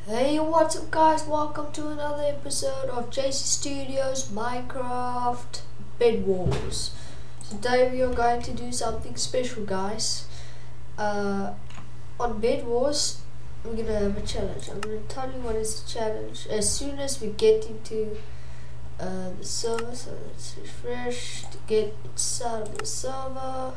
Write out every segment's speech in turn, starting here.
Hey, what's up guys, welcome to another episode of JC Studios Minecraft Bed Wars. Today we are going to do something special guys. On Bed Wars we're going to have a challenge. I'm going to tell you what is the challenge as soon as we get into the server. So let's refresh to get inside of the server.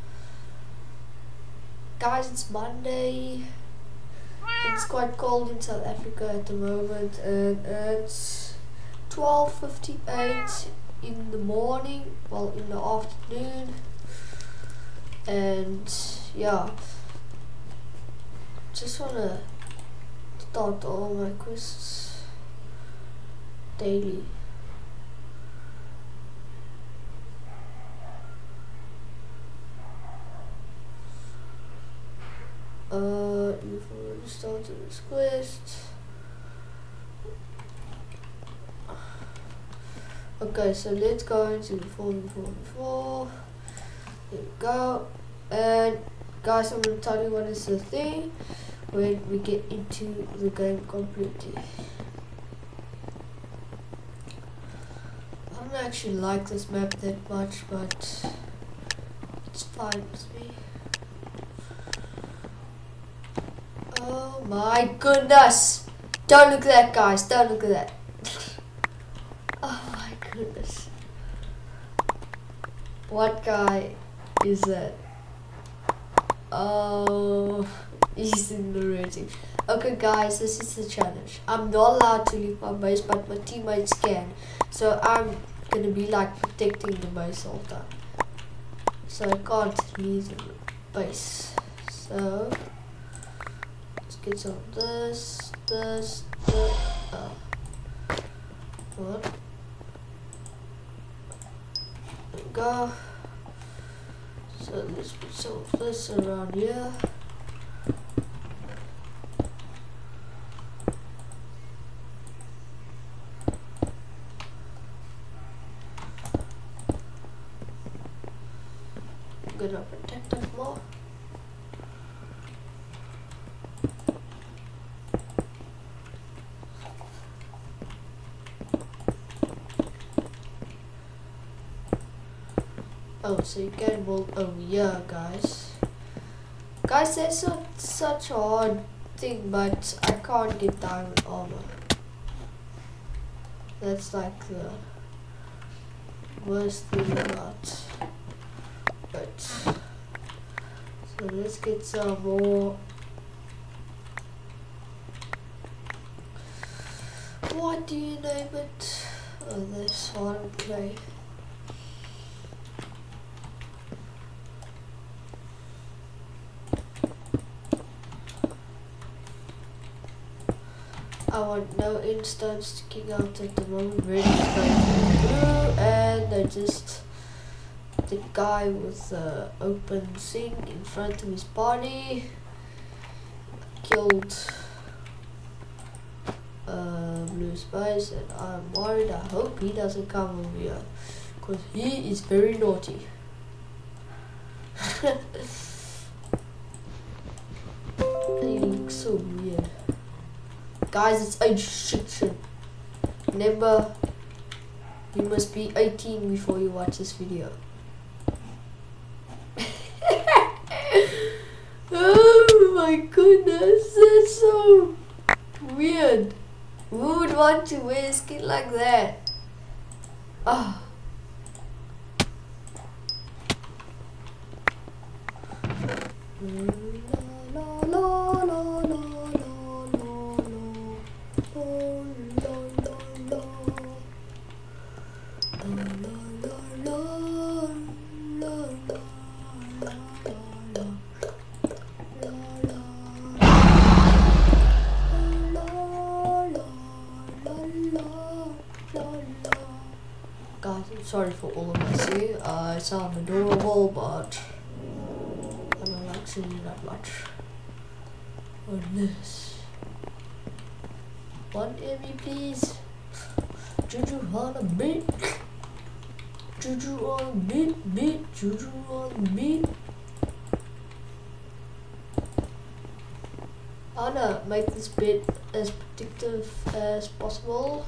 Guys, it's Monday. It's quite cold in South Africa at the moment, and it's 12:58 in the morning, well, in the afternoon. And yeah, just wanna start all my quests daily. You've already started this quest. Okay, so let's go into the 4v4v4. There we go. And guys, I'm gonna tell you what is the thing when we get into the game completely. I don't actually like this map that much, but it's fine with me. Oh my goodness! Don't look at that, guys. Don't look at that. Oh my goodness. What guy is that? Oh, he's in the rating. Okay guys, this is the challenge. I'm not allowed to leave my base, but my teammates can. So I'm gonna be like protecting the base all the time. So I can't leave the base. So get some of this. What? There we go. So let's put some of this around here. I'm gonna protect it more. Oh, so you can build over here, guys. Guys, that's not such a hard thing, but I can't get diamond armor. That's like the worst thing about it. So let's get some more. What do you name it? Oh, this hard clay. I want no instant sticking out at the moment, ready to go through, and I just the guy with the open thing in front of his body killed Blue Spice, and I'm worried. I hope he doesn't come over here because he is very naughty. He looks so weird. Guys, it's age restriction. Remember, you must be 18 before you watch this video. Oh my goodness, that's so weird. Who would want to wear a skin like that? Ah. Guys, I'm sorry for all of this. I sound adorable, but I don't like singing that much. On this. 1 Emmy, please. Juju on a beat. Juju on a beat. Juju on a beat. how to make this bed as protective as possible.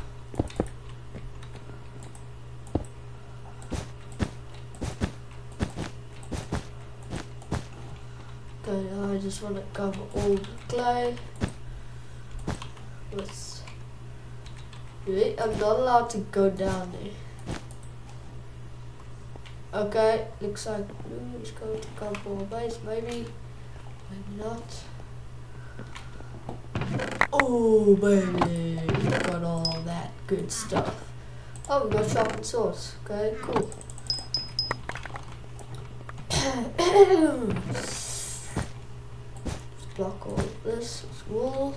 Okay, I just want to cover all the clay with. Wait, I'm not allowed to go down there. Okay, looks like blue is going to cover our base. Maybe not. Oh baby, we got all that good stuff. Oh, we got sharpened swords. Okay, cool. Block all of this with wool.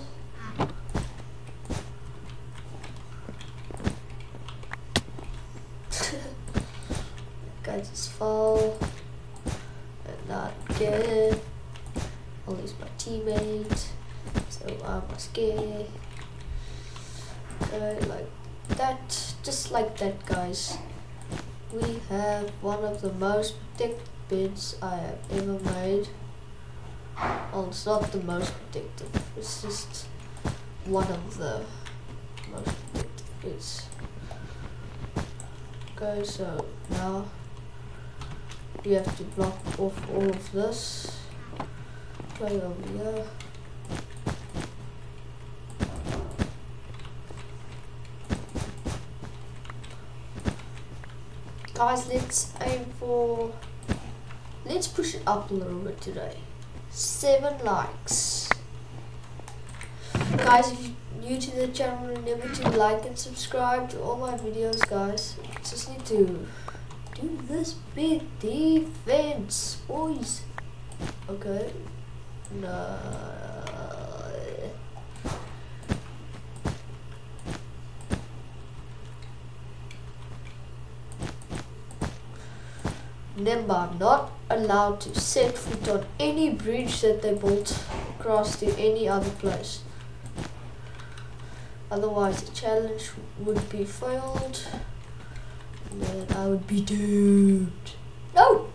Guys, it's fall and not get. I'll lose my teammate, so I'm scared. Like that, just like that, guys. We have one of the most protected beds I have ever made. Well, it's not the most protective, it's just one of the most protective beds. Okay, so now we have to block off all of this. Play over here. Guys, let's push it up a little bit today. 7 likes. Guys, if you're new to the channel, remember to like and subscribe to all my videos, guys. Just need to do this big defense, boys. Okay. No. Remember, I'm not allowed to set foot on any bridge that they built across to any other place. Otherwise the challenge would be failed and then I would be doomed. No!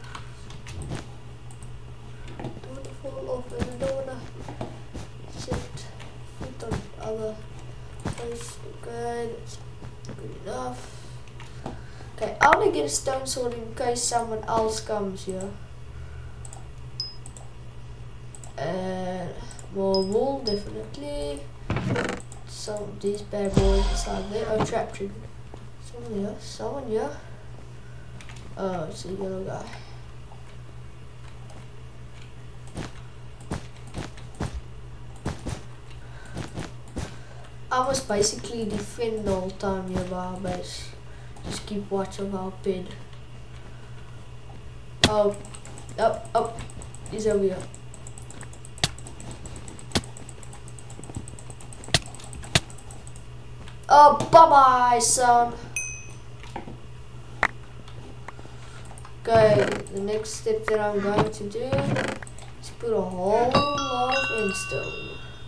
I don't want to fall off and I don't want to set foot on other place. Okay, that's good enough. Okay, I want to get a stone sword in case someone else comes here. And more wool, definitely. Some of these bad boys inside there. Oh, trap trigger. Someone here. Oh, it's a yellow guy. I was basically defend the whole time here by our base. Just keep watch of our bed. Oh, he's over here. Oh, bye-bye, son. Okay, the next step that I'm going to do is put a whole lot of endstone.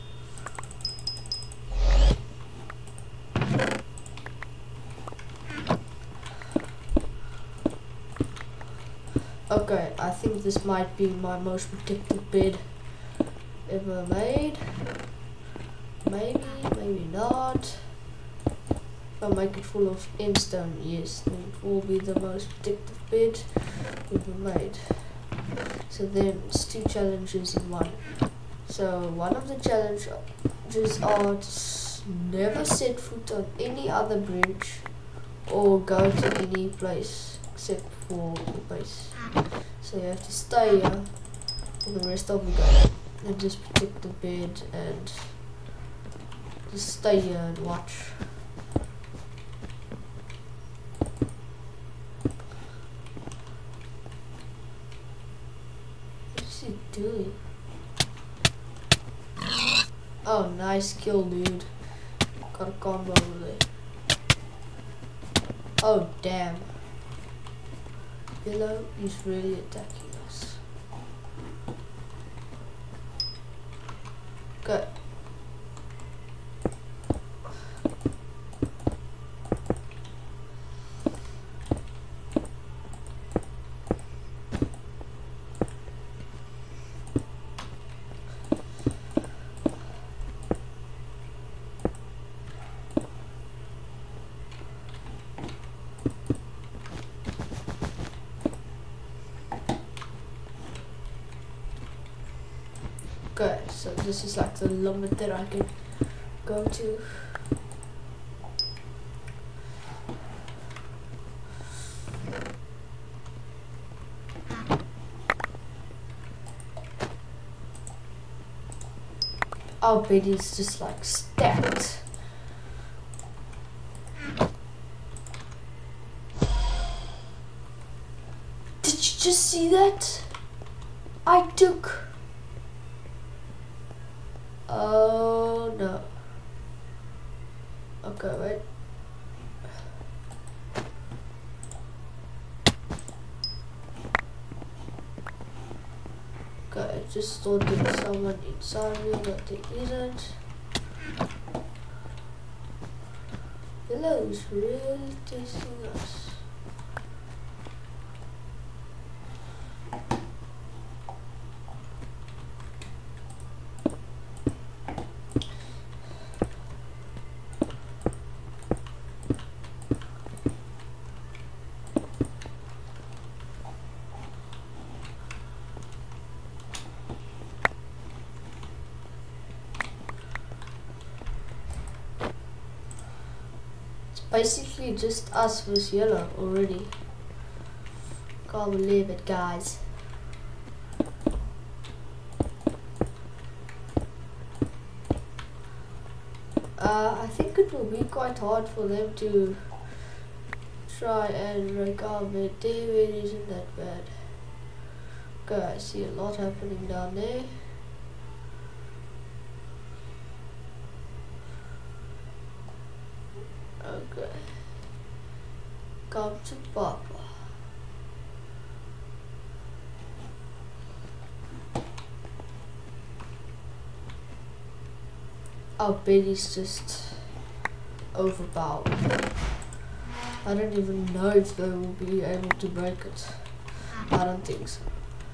Okay, I think this might be my most protected bed ever made. Maybe, maybe not. If I make it full of endstone, yes, then it will be the most protective bed ever made. So then it's 2 challenges in one. So one of the challenges are to never set foot on any other bridge or go to any place except for the base. So you have to stay here for the rest of the game and just protect the bed and just stay here and watch. What's he doing? Oh, nice kill, dude. Got a combo over there. Oh, damn. Yellow is really attacking us. Good. this is like the limit that I can go to. Our bed is just like stacked. Did you just see that? I took. Oh no. Okay, wait. Okay, I just thought there was someone inside me, but there isn't. Hello, is really tasting us. Basically just us versus yellow already. Can't believe it, guys. I think it will be quite hard for them to try and recover. David isn't that bad. Okay, I see a lot happening down there. Okay. Come to Papa. Our bed is just overpowered. I don't even know if they will be able to break it. I don't think so.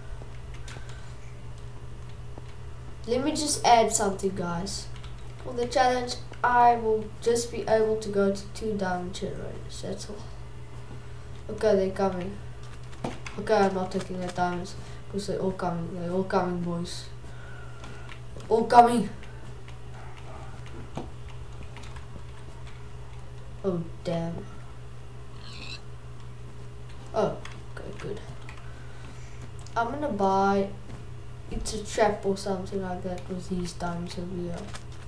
Let me just add something, guys. For the challenge, I will just be able to go to 2 diamond generators, that's all. Okay, they're coming. Okay, I'm not taking their diamonds because they're all coming, boys. All coming. Oh, damn. Oh, okay, good. I'm gonna buy, it's a trap or something like that with these diamonds over here.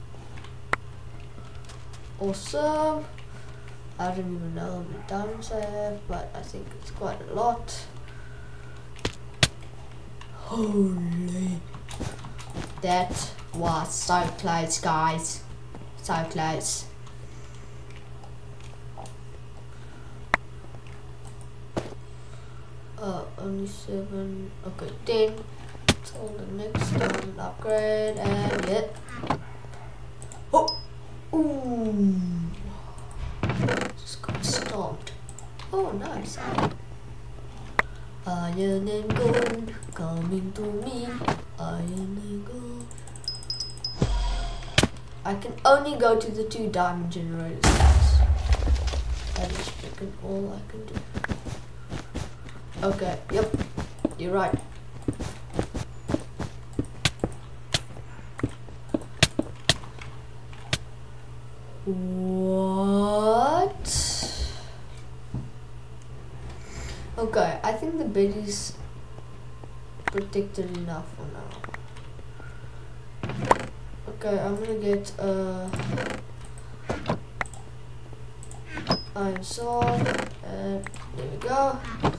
Awesome. I don't even know how many diamonds I have, but I think it's quite a lot. Holy. That was so close, guys. So close. Only 7. Okay, 10. Till the next diamond upgrade, and yet. Oh! Ooh! Just got stomped. Oh, nice. Iron and gold coming to me. Iron and gold. I can only go to the 2 diamond generators, guys. That is freaking all I can do. Okay, yep, you're right. What? Okay, I think the bed is protected enough for now. Okay, I'm gonna get iron sword, and there we go.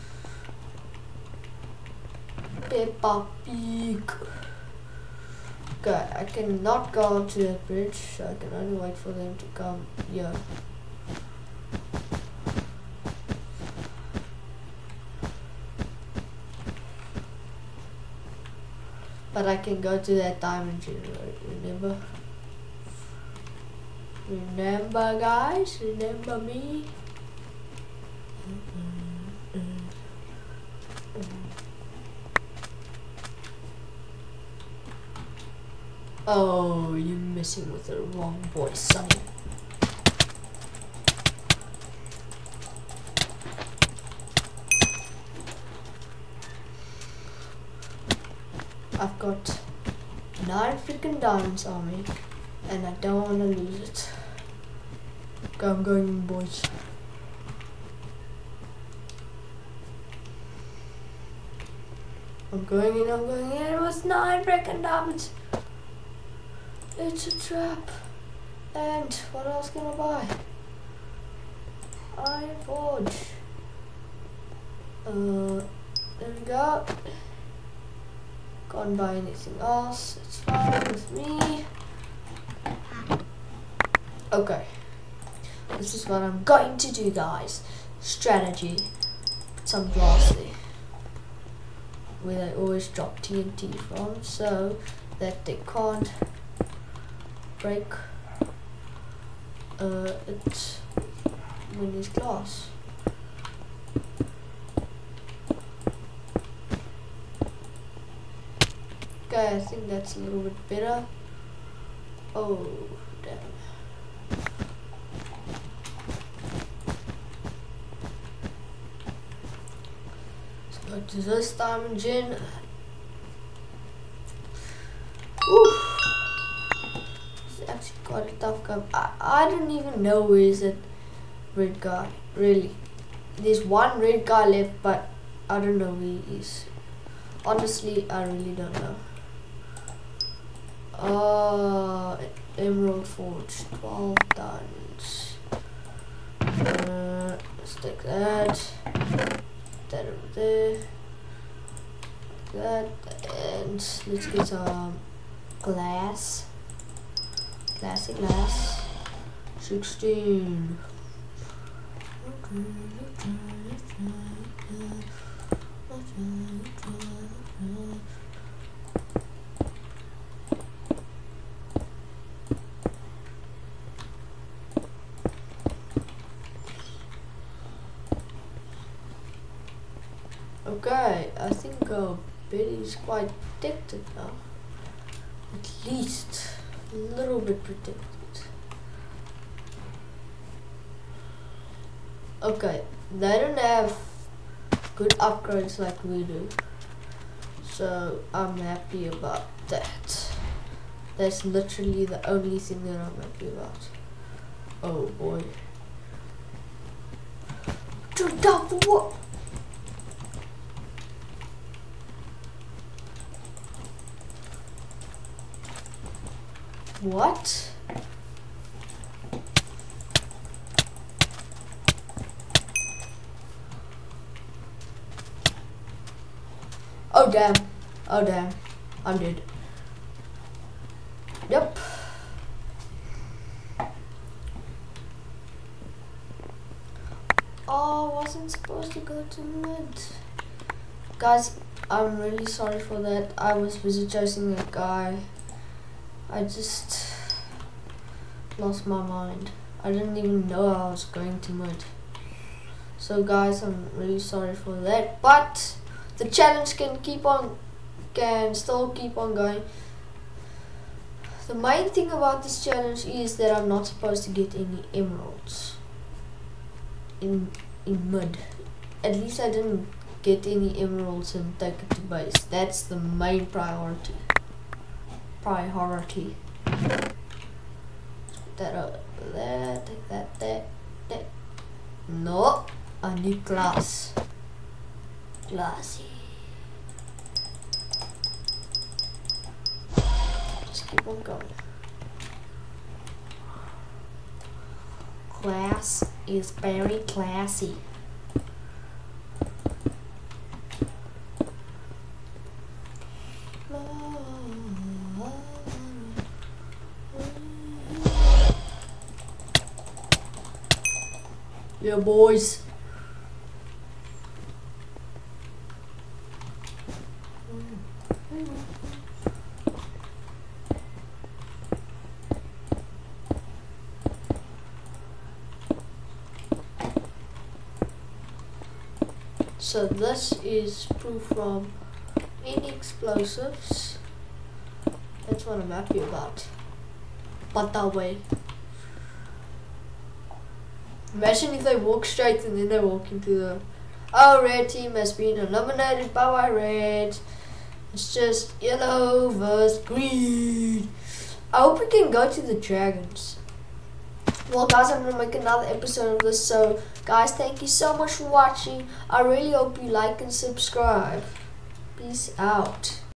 Peppa Pig. Okay, I cannot go onto that bridge, so I can only wait for them to come here. But I can go to that diamond generator, remember? Remember, guys? Remember me? Oh, you're messing with the wrong boy, Sonny. I've got 9 freaking diamonds on me, and I don't want to lose it. Okay, I'm going in, boys. I'm going in. It was 9 freaking diamonds. It's a trap. And what else can I buy? Iron Forge. There we go. Can't buy anything else. It's fine with me. Okay. This is what I'm going to do, guys. Strategy. Put some glass there, where they always drop TNT from, so that they can't break it when there's glass. Okay, I think that's a little bit better. Oh, damn. Let's go to this diamond gen. Ooh. It's actually quite a tough game. I don't even know where is that red guy, really. There's one red guy left, but I don't know where he is. Honestly, I really don't know. Emerald Forge, 12 diamonds. Let's take that. That over there. That, and let's get some glass. Classic glass. 16. Okay, I think Betty's quite protected now. At least a little bit protected. Okay, they don't have good upgrades like we do, so I'm happy about that. That's literally the only thing that I'm happy about. Oh boy. Jump down for what? What? Oh damn. Oh damn. I'm dead. Yep. Oh, I wasn't supposed to go to mid. Guys, I'm really sorry for that. I was busy chasing that guy. I just lost my mind. I didn't even know I was going to mid. So guys, I'm really sorry for that. But the challenge can still keep on going. The main thing about this challenge is that I'm not supposed to get any emeralds in mid. At least I didn't get any emeralds and take it to base. That's the main priority. Put that over there, take that there. No, I need glass. Glassy. Just keep on going. Glass is very classy. Yeah, boys. So this is proof from any explosives. That's what I'm happy about. But that way. Imagine if they walk straight and then they walk into the... Oh, red team has been eliminated by red. It's just yellow versus green. I hope we can go to the dragons. Well guys, I'm going to make another episode of this. So guys, thank you so much for watching. I really hope you like and subscribe. Peace out.